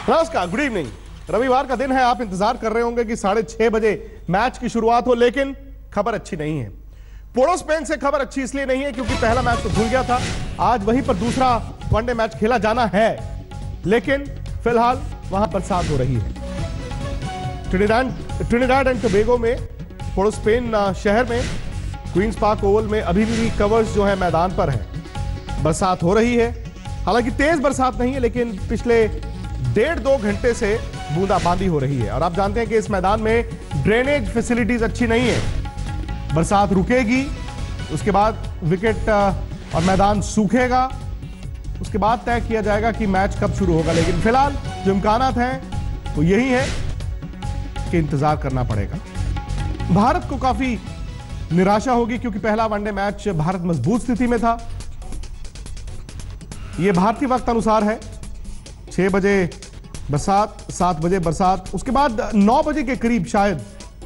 नमस्कार, good evening. रविवार का दिन है, आप इंतजार कर रहे होंगे कि 6:30 बजे मैच की शुरुआत हो, लेकिन खबर अच्छी नहीं है। पोर्टो स्पेन से खबर अच्छी इसलिए नहीं है क्योंकि पहला मैच तो धुल गया था। आज वहीं पर दूसरा वनडे मैच खेला जाना है, लेकिन फिलहाल वहां बरसात हो रही है। ट्रिनिडाड एंड टोबैगो में पोर्टो स्पेन शहर में क्वींस पार्क ओवल में अभी भी कवर्स जो है मैदान पर है। बरसात हो रही है, हालांकि तेज बरसात नहीं है, लेकिन पिछले 1.5-2 घंटे से बूंदाबांदी हो रही है। और आप जानते हैं कि इस मैदान में ड्रेनेज फैसिलिटीज अच्छी नहीं है। बरसात रुकेगी, उसके बाद विकेट और मैदान सूखेगा, उसके बाद तय किया जाएगा कि मैच कब शुरू होगा। लेकिन फिलहाल जो इम्कानात हैं वो यही है कि इंतजार करना पड़ेगा। भारत को काफी निराशा होगी क्योंकि पहला वनडे मैच भारत मजबूत स्थिति में था। यह भारतीय वक्त अनुसार है, 6 बजे बरसात, 7 बजे बरसात, उसके बाद 9 बजे के करीब शायद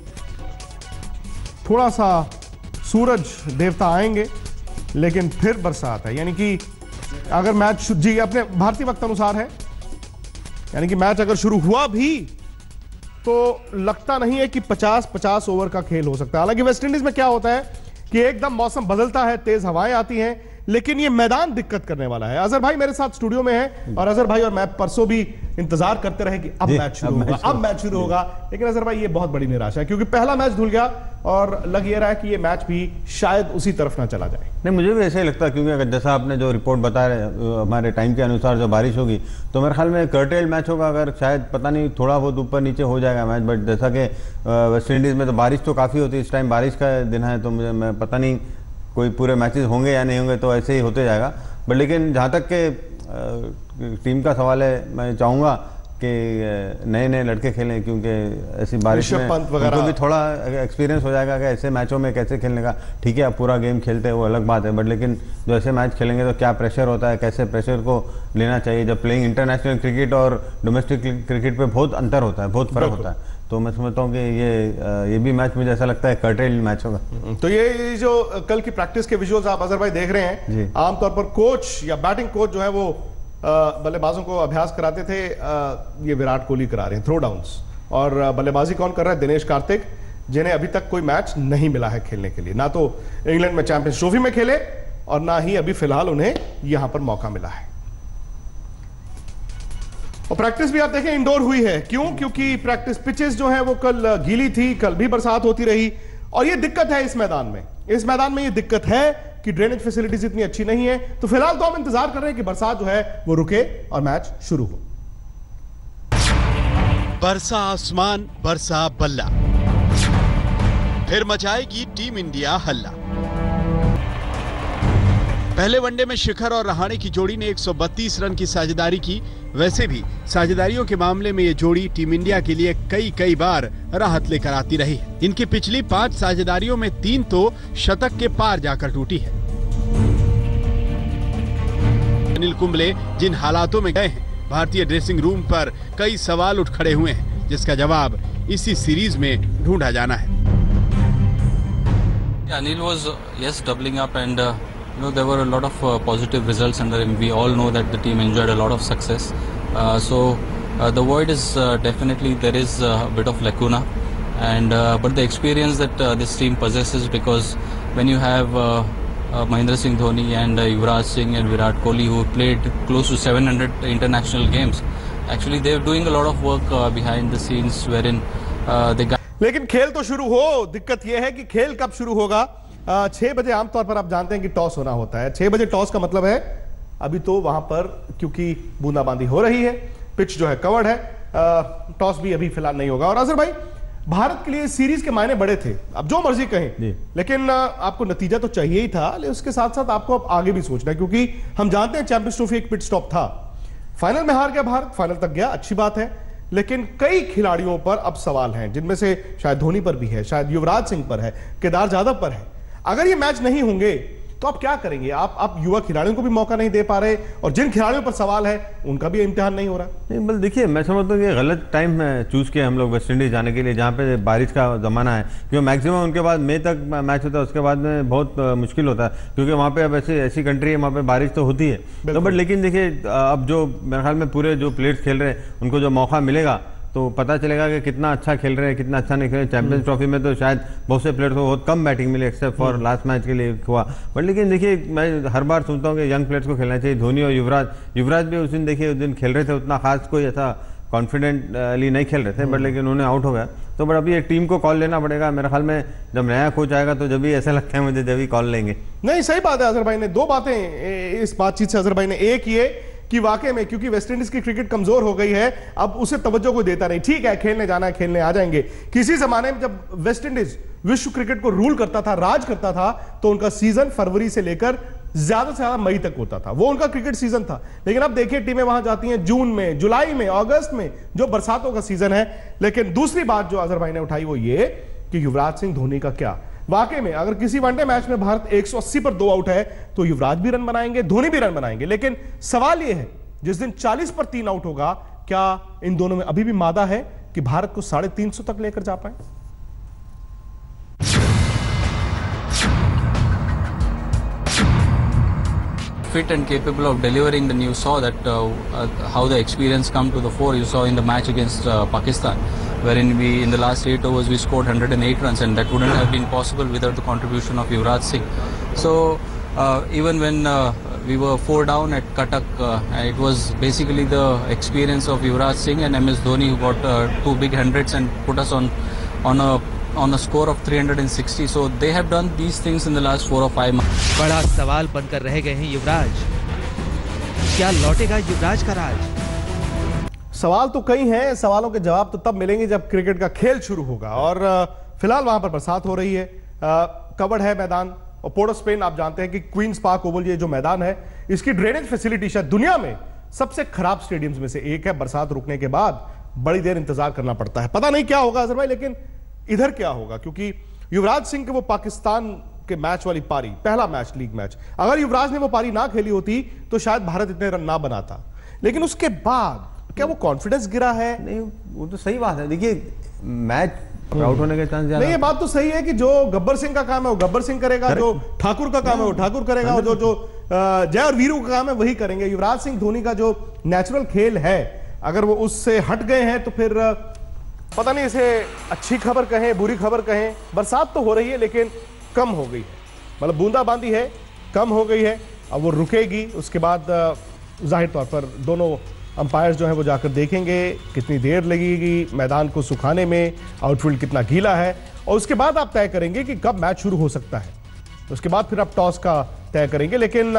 थोड़ा सा सूरज देवता आएंगे, लेकिन फिर बरसात है। यानी कि अगर मैच जी अपने भारतीय वक्त अनुसार है, यानी कि मैच अगर शुरू हुआ भी तो लगता नहीं है कि 50-50 ओवर का खेल हो सकता है। हालांकि वेस्टइंडीज में क्या होता है कि एकदम मौसम बदलता है, तेज हवाएं आती हैं, लेकिन ये मैदान दिक्कत करने वाला है। अजहर भाई मेरे साथ स्टूडियो में है, और अजहर भाई और मैं परसों भी इंतजार करते रहे कि अब मैच शुरू होगा, लेकिन अजहर भाई ये बहुत बड़ी निराशा है क्योंकि पहला मैच धुल गया और लग ये रहा है कि ये मैच भी शायद उसी तरफ ना चला जाए। नहीं, मुझे भी ऐसा ही लगता है क्योंकि अगर जैसा आपने जो रिपोर्ट बताया हमारे टाइम के अनुसार जो बारिश होगी तो मेरे ख्याल में कर्टेल मैच होगा। अगर शायद पता नहीं थोड़ा बहुत ऊपर नीचे हो जाएगा मैच, बट जैसा कि वेस्ट इंडीज़ में तो बारिश तो काफ़ी होती है, इस टाइम बारिश का दिन है, तो मैं पता नहीं कोई पूरे मैचेस होंगे या नहीं होंगे, तो ऐसे ही होते जाएगा। बट लेकिन जहाँ तक के टीम का सवाल है, मैं चाहूँगा कि नए लड़के खेलें क्योंकि ऐसी बारिश में उनको भी थोड़ा एक्सपीरियंस हो जाएगा कि ऐसे मैचों में कैसे खेलने का। ठीक है, आप पूरा गेम खेलते हैं वो अलग बात है, बट लेकिन जो ऐसे मैच खेलेंगे तो क्या प्रेशर होता है, कैसे प्रेशर को लेना चाहिए। जब प्लेइंग इंटरनेशनल क्रिकेट और डोमेस्टिक क्रिकेट पे बहुत अंतर होता है, बहुत फर्क होता है, तो मैं समझता हूँ कि ये भी मैच मुझे ऐसा लगता है कर्टेल मैच होगा। तो ये जो कल की प्रैक्टिस के विजुअल्स आप अजहर भाई देख रहे हैं, आमतौर पर कोच या बैटिंग कोच जो है वो बल्लेबाजों को अभ्यास कराते थे, ये विराट कोहली करा रहे हैं थ्रो डाउन्स, और बल्लेबाजी कौन कर रहा है? दिनेश कार्तिक, जिन्हें अभी तक कोई मैच नहीं मिला है खेलने के लिए। ना तो इंग्लैंड में चैंपियंस ट्रॉफी में खेले और ना ही अभी फिलहाल उन्हें यहां पर मौका मिला है। और प्रैक्टिस भी आप देखें इंडोर हुई है। क्यों? क्योंकि प्रैक्टिस पिचेस जो है वो कल गीली थी, कल भी बरसात होती रही, और ये दिक्कत है इस मैदान में। इस मैदान में ये दिक्कत है कि ड्रेनेज फैसिलिटीज इतनी अच्छी नहीं है। तो फिलहाल तो हम इंतजार कर रहे हैं कि बरसात जो है वो रुके और मैच शुरू हो। बरसा आसमान, बरसा बल्ला, फिर मचाएगी टीम इंडिया हल्ला। पहले वनडे में शिखर और रहाणे की जोड़ी ने 132 रन की साझेदारी की। वैसे भी साझेदारियों के मामले में ये जोड़ी टीम इंडिया के लिए कई बार राहत लेकर आती रही है। इनकी पिछली 5 साझेदारियों में 3 तो शतक के पार जाकर टूटी है। अनिल कुंबले जिन हालातों में गए हैं, भारतीय ड्रेसिंग रूम पर कई सवाल उठ खड़े हुए हैं, जिसका जवाब इसी सीरीज में ढूंढा जाना है। Anil was doubling up and there were a lot of positive results under him. We all know that the team enjoyed a lot of success. So the void is definitely, there is a bit of lacuna, and but the experience that this team possesses, because when you have Mahendra Singh Dhoni and Yuvraj Singh and Virat Kohli, who played close to 700 international games, actually they're doing a lot of work behind the scenes wherein they got. लेकिन खेल तो शुरू हो, दिक्कत यह है कि खेल कब शुरू होगा। 6 बजे आमतौर पर आप जानते हैं कि टॉस होना होता है। 6 बजे टॉस का मतलब है अभी तो वहां पर क्योंकि बूंदाबांदी हो रही है, पिच जो है कवर्ड है, टॉस भी अभी फिलहाल नहीं होगा। और अजहर भाई, भारत के लिए सीरीज के मायने बड़े थे, अब जो मर्जी कहें, लेकिन आपको नतीजा तो चाहिए ही था, लेकिन उसके साथ साथ आपको अब आगे भी सोचना है, क्योंकि हम जानते हैं चैंपियंस ट्रॉफी एक पिट स्टॉप था। फाइनल में हार गया भारत, फाइनल तक गया, अच्छी बात है, लेकिन कई खिलाड़ियों पर अब सवाल हैं, जिनमें से शायद धोनी पर भी है, शायद युवराज सिंह पर है, केदार जाधव पर है। अगर ये मैच नहीं होंगे तो आप क्या करेंगे? आप युवा खिलाड़ियों को भी मौका नहीं दे पा रहे और जिन खिलाड़ियों पर सवाल है उनका भी इम्तिहान नहीं हो रहा। नहीं बल देखिए, मैं समझता हूँ कि गलत टाइम चूज़ किया हम लोग वेस्ट इंडीज़ जाने के लिए, जहाँ पे बारिश का ज़माना है, क्योंकि मैक्सिमम उनके बाद मई तक मैच होता है, उसके बाद में बहुत मुश्किल होता है, क्योंकि वहाँ पे अब ऐसी कंट्री है वहाँ पे बारिश तो होती है। तो बट लेकिन देखिए, अब जो मेरे ख्याल में पूरे जो प्लेयर्स खेल रहे हैं उनको जो मौका मिलेगा तो पता चलेगा कि कितना अच्छा खेल रहे हैं, कितना अच्छा नहीं खेल रहे। चैंपियंस ट्रॉफी में तो शायद बहुत से प्लेयर्स को बहुत कम बैटिंग मिली, एक्सेप्ट फॉर लास्ट मैच के लिए हुआ। बट लेकिन देखिए, मैं हर बार सुनता हूँ कि यंग प्लेयर्स को खेलना चाहिए। धोनी और युवराज भी उस दिन देखिए, उस दिन खेल रहे थे, उतना खास कोई ऐसा कॉन्फिडेंटली नहीं खेल रहे थे, बट लेकिन उन्होंने आउट हो गया। तो बट अभी एक टीम को कॉल लेना पड़ेगा मेरे ख्याल में, जब नया कोच आएगा तो जब भी ऐसा लगता है मुझे, जब भी कॉल लेंगे। नहीं, सही बात है। अजहर भाई ने दो बातें इस बातचीत से, अजहर भाई ने एक ये कि वाकई में क्योंकि वेस्टइंडीज की क्रिकेट कमजोर हो गई है, अब उसे तवज्जो को देता नहीं। ठीक है, खेलने जाना है, खेलने आ जाएंगे। किसी जमाने में जब वेस्टइंडीज विश्व क्रिकेट को रूल करता था, राज करता था, तो उनका सीजन फरवरी से लेकर ज्यादा से ज्यादा मई तक होता था, वो उनका क्रिकेट सीजन था। लेकिन अब देखिए, टीमें वहां जाती हैं जून में, जुलाई में, अगस्त में, जो बरसातों का सीजन है। लेकिन दूसरी बात जो अजहर भाई ने उठाई वो ये कि युवराज सिंह धोनी का क्या, वाकई में अगर किसी वनडे मैच में भारत 180 पर 2 आउट है तो युवराज भी रन बनाएंगे, धोनी भी रन बनाएंगे। लेकिन सवाल यह है, जिस दिन 40 पर 3 आउट होगा, क्या इन दोनों में अभी भी मादा है कि भारत को 350 तक लेकर जा पाए? Fit and capable of delivering, then you saw that how the experience come to the fore. You saw in the match against Pakistan, wherein we in the last 8 overs we scored 108 runs, and that wouldn't have been possible without the contribution of Yuvraj Singh. So even when we were 4 down at Cuttack, it was basically the experience of Yuvraj Singh and MS Dhoni who got 2 big hundreds and put us on a score of 360. So they have done these things in the last 4 or 5 months. बड़ा सवाल बनकर रह गए हैं युवराज, क्या लौटेगा युवराज का राज? सवाल तो कई हैं, सवालों के जवाब तो तब मिलेंगे जब क्रिकेट का खेल शुरू होगा। और फिलहाल वहां पर बरसात हो रही है, कवर्ड है मैदान, और पोर्ट ऑफ स्पेन आप जानते हैं कि क्वींस पार्क ओवल ये जो मैदान है, इसकी ड्रेनेज फैसिलिटी शायद दुनिया में सबसे खराब स्टेडियम्स में से एक है। बरसात रुकने के बाद बड़ी देर इंतजार करना पड़ता है। पता नहीं क्या होगा अजहर भाई, लेकिन इधर क्या होगा, क्योंकि युवराज सिंह के वो पाकिस्तान के मैच वाली पारी, पहला मैच, लीग मैच, अगर युवराज ने वो पारी ना खेली होती तो शायद भारत इतने रन ना बनाता। लेकिन उसके बाद क्या वो कॉन्फिडेंस गिरा है? नहीं, वो तो सही बात है। देखिए, मैच आउट होने के चांस ज्यादा। नहीं, ये बात तो सही है कि जो गब्बर सिंह का काम है वो गब्बर सिंह करेगा, जो ठाकुर का काम है वो ठाकुर करेगा, और जो जय और वीरू का काम है वही करेंगे। युवराज सिंह धोनी का जो नेचुरल खेल है, अगर वो उससे हट गए हैं तो फिर पता नहीं इसे अच्छी खबर कहें, बुरी खबर कहें। बरसात तो हो रही है लेकिन कम हो गई है, मतलब बूंदाबांदी है, कम हो गई है। अब वो रुकेगी, उसके बाद जाहिर तौर पर दोनों अंपायर्स जो हैं वो जाकर देखेंगे कितनी देर लगेगी मैदान को सुखाने में, आउटफील्ड कितना गीला है, और उसके बाद आप तय करेंगे कि कब मैच शुरू हो सकता है। उसके बाद फिर आप टॉस का तय करेंगे। लेकिन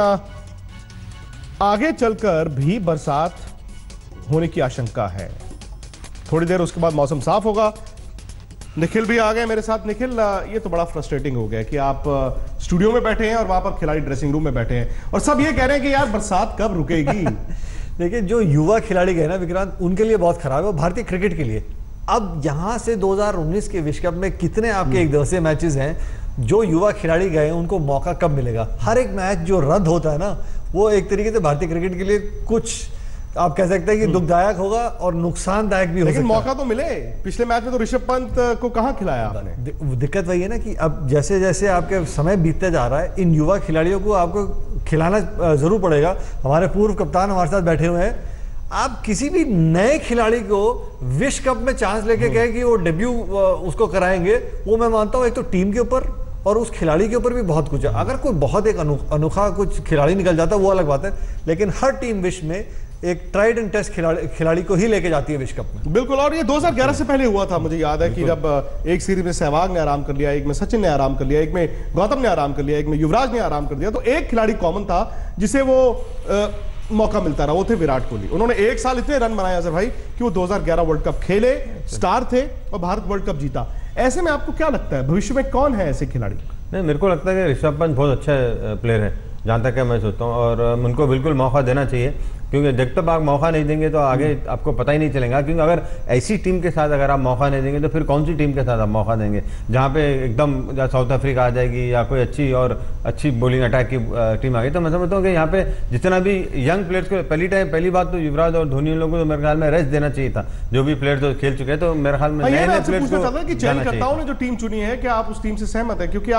आगे चलकर भी बरसात होने की आशंका है। थोड़ी देर उसके बाद मौसम साफ होगा। निखिल भी आ गए मेरे साथ। निखिल, ये तो बड़ा फ्रस्ट्रेटिंग हो गया कि आप स्टूडियो में बैठे हैं और वहां पर खिलाड़ी ड्रेसिंग रूम में बैठे हैं और सब ये कह रहे हैं कि यार बरसात कब रुकेगी। देखिए, जो युवा खिलाड़ी गए ना विक्रांत, उनके लिए बहुत खराब है, भारतीय क्रिकेट के लिए। अब यहां से 2019 के विश्व कप में कितने आपके एक दिवसीय मैचेस हैं, जो युवा खिलाड़ी गए उनको मौका कब मिलेगा? हर एक मैच जो रद्द होता है ना, वो एक तरीके से भारतीय क्रिकेट के लिए कुछ आप कह सकते हैं कि दुखदायक होगा और नुकसानदायक भी हो सकता है। लेकिन मौका तो मिले। पिछले मैच में तो ऋषभ पंत को कहां खिलाया आपने? दिक्कत वही है ना कि अब जैसे जैसे आपके समय बीतते जा रहा है, इन युवा खिलाड़ियों को आपको खिलाना जरूर पड़ेगा। हमारे पूर्व कप्तान हमारे साथ बैठे हुए हैं। आप किसी भी नए खिलाड़ी को विश्व कप में चांस लेके कहे कि वो डेब्यू उसको कराएंगे, वो मैं मानता हूँ एक तो टीम के ऊपर और उस खिलाड़ी के ऊपर भी बहुत कुछ है। अगर कोई बहुत एक अनोखा कुछ खिलाड़ी निकल जाता है वो अलग बात है, लेकिन हर टीम विश्व में एक ट्राइड एंड टेस्ट खिलाड़ी को ही लेके जाती है विश्व कप में। बिल्कुल, और ये 2011 से पहले हुआ था। मुझे याद है कि जब एक सीरीज में सहवाग ने आराम कर लिया, एक में सचिन ने आराम कर लिया, एक में गौतम ने आराम कर लिया, एक में युवराज ने आराम कर दिया, तो एक खिलाड़ी कॉमन था जिसे वो मौका मिलता रहा, वो थे विराट कोहली। उन्होंने एक साल इतने रन बनाए अजहर भाई कि वो 2011 वर्ल्ड कप खेले, स्टार थे और भारत वर्ल्ड कप जीता। ऐसे में आपको क्या लगता है भविष्य में कौन है ऐसे खिलाड़ी? नहीं, मेरे को लगता है कि ऋषभ पंत बहुत अच्छा प्लेयर है जहाँ तक है मैं सोचता हूँ, और उनको बिल्कुल मौका देना चाहिए, क्योंकि जब तक आप मौका नहीं देंगे तो आगे आपको पता ही नहीं चलेगा। क्योंकि अगर ऐसी टीम के साथ अगर आप मौका नहीं देंगे तो फिर कौन सी टीम के साथ आप मौका देंगे, जहाँ पे एकदम साउथ अफ्रीका आ जाएगी या कोई अच्छी बॉलिंग अटैक की टीम आ गई। तो मैं समझता हूँ कि यहाँ पे जितना भी यंग प्लेयर्स को पहली बात तो युवराज और धोनी लोगों को तो मेरे ख्याल में रेस्ट देना चाहिए था, जो भी प्लेयर्स जो खेल चुके हैं। तो मेरे ख्याल में नए प्लेयर्स को चयनकर्ताओं ने जो टीम चुनी है, क्या आप उस टीम से सहमत है? क्योंकि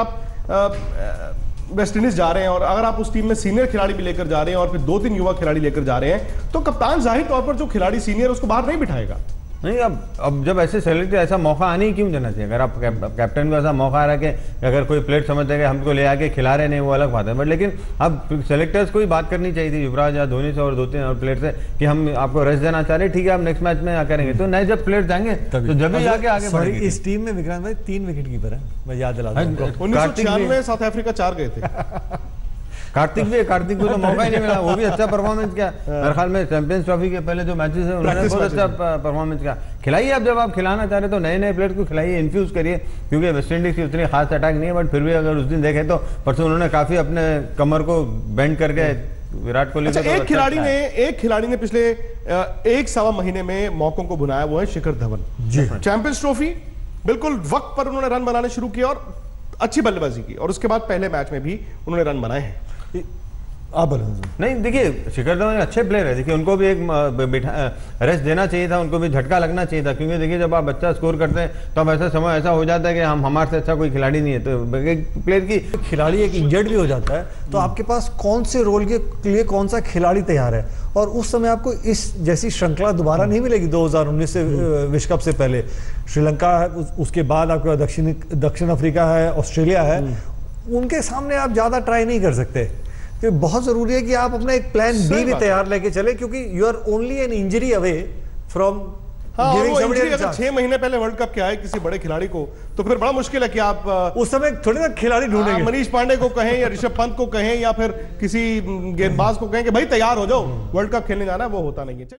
आप वेस्ट इंडीज जा रहे हैं और अगर आप उस टीम में सीनियर खिलाड़ी भी लेकर जा रहे हैं और फिर 2-3 युवा खिलाड़ी लेकर जा रहे हैं, तो कप्तान जाहिर तौर पर जो खिलाड़ी सीनियर उसको बाहर नहीं बिठाएगा। नहीं, अब जब ऐसे सेलेक्ट ऐसा मौका आने ही क्यों देना चाहिए? अगर आप कैप्टन को ऐसा मौका आ रहा है कि अगर कोई प्लेयर समझते हैं कि हमको ले आके खिला रहे नहीं, वो अलग बात है। बट लेकिन अब सेलेक्टर्स को ही बात करनी चाहिए थी, युवराज या धोनी से और 2-3 और प्लेयर से, कि हम आपको रेस्ट देना चाह रहे हैं, ठीक है आप नेक्स्ट मैच में करेंगे। तो नए जब प्लेयर जाएंगे तो जब भी आगे बढ़ेंगे। इस टीम में विक्रांत भाई 3 विकेट कीपर है, मैं याद दिला दूं। 1996 में साउथ अफ्रीका 4 गए थे। कार्तिक को तो मौका ही नहीं मिला, वो भी अच्छा परफॉर्मेंस किया। मेरे ख्याल में चैंपियंस ट्रॉफी के पहले जो मैचेस है उन्होंने बहुत अच्छा परफॉर्मेंस किया। खिलाइए, आप जब आप खिलाना चाह रहे तो नए प्लेयर को खिलाइए, इन्फ्यूज करिए, क्योंकि वेस्ट इंडीज की उतनी खास अटैक नहीं है। बट फिर भी अगर उस दिन देखें तो परसों उन्होंने काफी अपने कमर को बेंड करके विराट कोहली अच्छा, एक खिलाड़ी ने पिछले 1-1.25 महीने में मौकों को बुनाया, वो है शिखर धवन जी। चैंपियंस ट्रॉफी बिल्कुल वक्त पर उन्होंने रन बनाने शुरू किए और अच्छी बल्लेबाजी की, और उसके बाद पहले मैच में भी उन्होंने रन बनाए हैं। आप नहीं, देखिए शिखर धवन अच्छे प्लेयर है, देखिए उनको भी एक रेस्ट देना चाहिए था, उनको भी झटका लगना चाहिए था। क्योंकि देखिए जब आप अच्छा स्कोर करते हैं तो अब ऐसा समय ऐसा हो जाता है कि हमारे से अच्छा कोई खिलाड़ी नहीं है, तो एक प्लेयर की खिलाड़ी एक इंजर्ड भी हो जाता है तो आपके पास कौन से रोल के लिए कौन सा खिलाड़ी तैयार है, और उस समय आपको इस जैसी श्रृंखला दोबारा नहीं मिलेगी 2019 से विश्व कप से पहले। श्रीलंका है, उसके बाद आपका दक्षिण अफ्रीका है, ऑस्ट्रेलिया है, उनके सामने आप ज्यादा ट्राई नहीं कर सकते। तो बहुत जरूरी है कि आप अपना एक प्लान बी भी तैयार लेके चले, क्योंकि you are only an injury away from अगर 6 महीने पहले वर्ल्ड कप के आए किसी बड़े खिलाड़ी को, तो फिर बड़ा मुश्किल है कि आप उस समय थोड़ी ना खिलाड़ी ढूंढेंगे। मनीष पांडे को कहें या ऋषभ पंत को कहें या फिर किसी गेंदबाज को कहें कि भाई तैयार हो जाओ, वर्ल्ड कप खेलने जाना है, वो होता नहीं है।